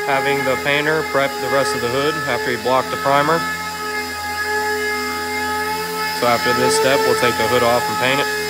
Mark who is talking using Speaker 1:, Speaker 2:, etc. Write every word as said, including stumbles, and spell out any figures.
Speaker 1: having the painter prep the rest of the hood after he blocked the primer. So after this step, we'll take the hood off and paint it.